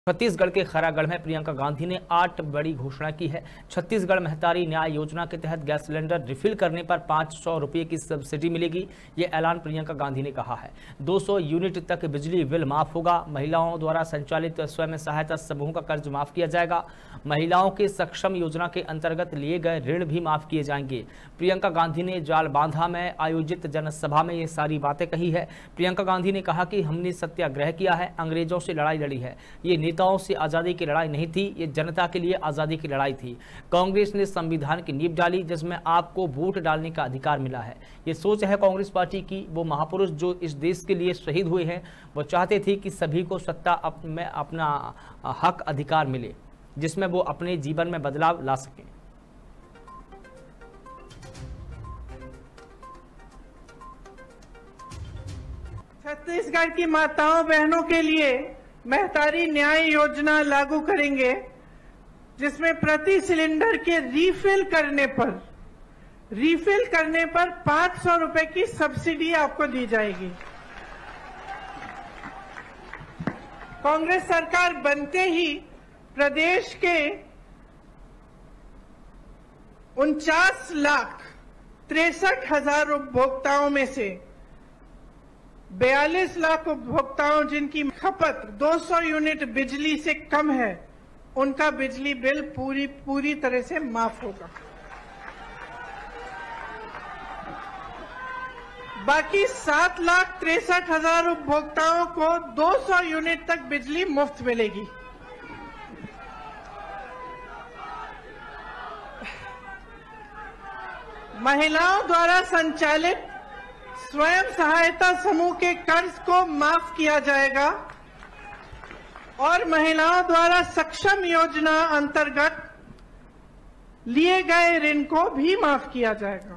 छत्तीसगढ़ के खैरागढ़ में प्रियंका गांधी ने 8 बड़ी घोषणा की है। छत्तीसगढ़ महतारी न्याय योजना के तहत गैस सिलेंडर रिफिल करने पर 500 रुपये की सब्सिडी मिलेगी। ये ऐलान प्रियंका गांधी ने कहा है। 200 यूनिट तक बिजली बिल माफ होगा। महिलाओं द्वारा संचालित स्वयं सहायता समूह का कर्ज माफ किया जाएगा। महिलाओं के सक्षम योजना के अंतर्गत लिए गए ऋण भी माफ किए जाएंगे। प्रियंका गांधी ने जालबांधा में आयोजित जनसभा में ये सारी बातें कही है। प्रियंका गांधी ने कहा कि हमने सत्याग्रह किया है, अंग्रेजों से लड़ाई लड़ी है। ये नेताओं से आजादी की लड़ाई नहीं थी, ये जनता के लिए आजादी की लड़ाई थी। कांग्रेस ने संविधान की नींव डाली जिसमें आपको वोट डालने का अधिकार मिला है। ये सोच है कांग्रेस पार्टी की। वो महापुरुष जो इस देश के लिए शहीद हुए हैं, वो चाहते थे कि सभी को सत्ता में अपना हक अधिकार मिले, जिसमें वो अपने जीवन में बदलाव ला सकें। छत्तीसगढ़ की माताओं बहनों के लिए महतारी न्याय योजना लागू करेंगे, जिसमें प्रति सिलेंडर के रिफिल करने पर 500 रुपए की सब्सिडी आपको दी जाएगी। कांग्रेस सरकार बनते ही प्रदेश के 49,63,000 उपभोक्ताओं में से 42 लाख उपभोक्ताओं जिनकी खपत 200 यूनिट बिजली से कम है, उनका बिजली बिल पूरी तरह से माफ होगा। बाकी 7,63,000 उपभोक्ताओं को 200 यूनिट तक बिजली मुफ्त मिलेगी। महिलाओं द्वारा संचालित स्वयं सहायता समूह के कर्ज को माफ किया जाएगा और महिलाओं द्वारा सक्षम योजना अंतर्गत लिए गए ऋण को भी माफ किया जाएगा।